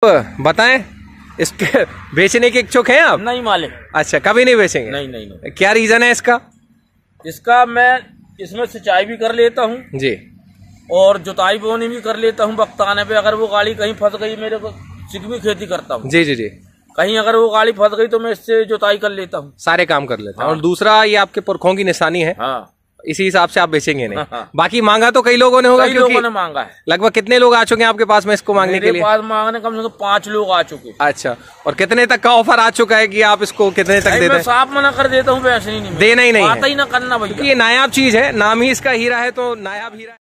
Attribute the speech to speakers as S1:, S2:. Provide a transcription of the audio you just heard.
S1: बताएं, इसके बेचने के इच्छुक हैं आप?
S2: नहीं मालिक।
S1: अच्छा, कभी नहीं बेचेंगे?
S2: नहीं।
S1: क्या रीजन है इसका?
S2: इसका मैं इसमें सिंचाई भी कर लेता हूँ
S1: जी,
S2: और जुताई बोनी भी कर लेता हूँ वक्त आने पे। अगर वो गाड़ी कहीं फंस गई, मेरे को चिकनी खेती करता हूँ
S1: जी,
S2: कहीं अगर वो गाड़ी फंस गई तो मैं इससे जुताई कर लेता हूँ,
S1: सारे काम कर लेते हैं।
S2: हाँ।
S1: और दूसरा, ये आपके पुरखों की निशानी है,
S2: हाँ,
S1: इसी हिसाब से आप बेचेंगे नहीं।
S2: हाँ।
S1: बाकी मांगा तो कई लोगों ने होगा,
S2: कई लोगों ने मांगा है।
S1: लगभग कितने लोग आ चुके हैं आपके पास में इसको मांगने के लिए?
S2: मेरे पास मांगने कम से कम 5 लोग आ चुके।
S1: अच्छा, और कितने तक का ऑफर आ चुका है कि आप इसको कितने तक देते हैं?
S2: साफ मना कर देता हूँ, वैसे ही नहीं
S1: देना ही नहीं है,
S2: ही ना करना भैया।
S1: ये नायाब चीज है, नाम ही इसका हीरा है, तो नायाब हीरा।